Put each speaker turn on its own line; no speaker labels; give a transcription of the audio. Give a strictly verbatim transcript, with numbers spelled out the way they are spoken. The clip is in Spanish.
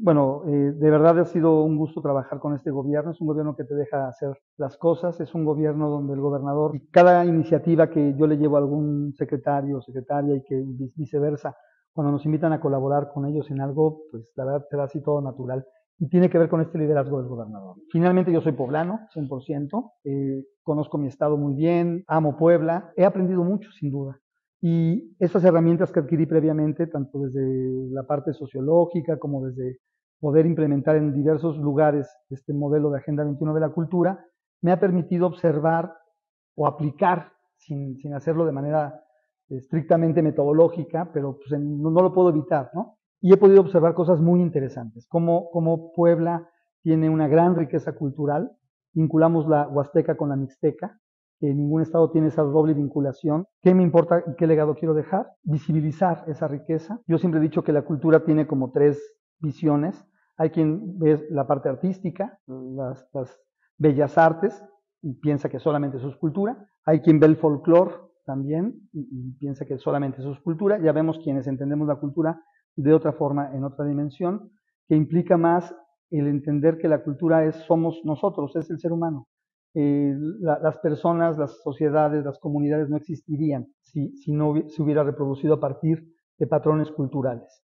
Bueno, eh, de verdad ha sido un gusto trabajar con este gobierno. Es un gobierno que te deja hacer las cosas. Es un gobierno donde el gobernador, y cada iniciativa que yo le llevo a algún secretario o secretaria y que viceversa, cuando nos invitan a colaborar con ellos en algo, pues la verdad se da así todo natural. Y tiene que ver con este liderazgo del gobernador. Finalmente yo soy poblano, cien por ciento. Eh, conozco mi estado muy bien, amo Puebla. He aprendido mucho, sin duda. Y esas herramientas que adquirí previamente, tanto desde la parte sociológica como desde poder implementar en diversos lugares este modelo de Agenda veintiuno de la cultura, me ha permitido observar o aplicar, sin, sin hacerlo de manera estrictamente metodológica, pero pues en, no, no, lo puedo evitar, ¿no? Y he podido observar cosas muy interesantes, como, como Puebla tiene una gran riqueza cultural, vinculamos la Huasteca con la Mixteca, que ningún estado tiene esa doble vinculación. ¿Qué me importa y qué legado quiero dejar? Visibilizar esa riqueza. Yo siempre he dicho que la cultura tiene como tres visiones. Hay quien ve la parte artística, las, las bellas artes, y piensa que solamente eso es cultura. Hay quien ve el folclore también y, y piensa que solamente eso es cultura. Ya vemos quienes entendemos la cultura de otra forma, en otra dimensión, que implica más el entender que la cultura es somos nosotros, es el ser humano. Eh, la, las personas, las sociedades, las comunidades no existirían si, si no se hubiera reproducido a partir de patrones culturales.